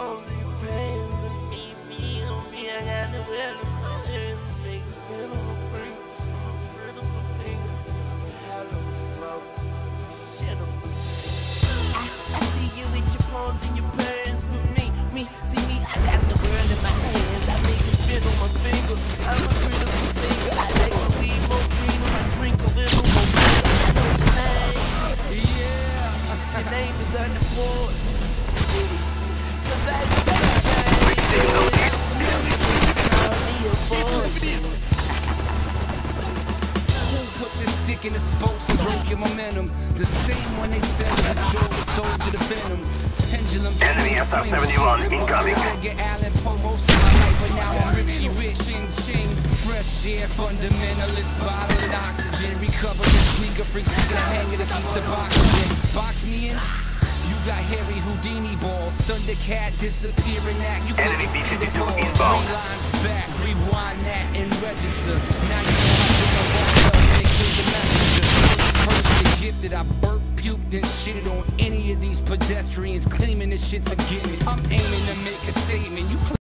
phones and your pants. Me, I got the well in my hands. Make it spin on the frame. Incredible thing. Hello, smoke. Shit em. I see you with your phones and your pants. But me, see me, I got the world in my hands. I make it spin on my finger. I'm a critical thinker. I like my weed more green and my drink a little more green. I know your name. Yeah. Your name is on the board. Somebody say my name. Call me a boy. Who put this stick in the spokes and broke your momentum? The same one they said was a joke that sold you the venom. Pendulum Enemy SR-71 incoming. Get Allen Poe most of my life, but now I'm Richie Rich. Ching ching, fresh air, fundamentalist, bottling oxygen. Recover the sneaker freaks, seeking a hanger to keep the box in. Box me in. You got Harry Houdini balls, Thundercat disappearing act. You Enemy couldn't see the B-52 balls. inbound. Three lines back, rewind that and register. Now you know how to know when they kill the messenger. Personally gifted, I burp, puked, and shitted on any of these pedestrians claiming this shit's a gimmick. I'm aiming to make a statement. You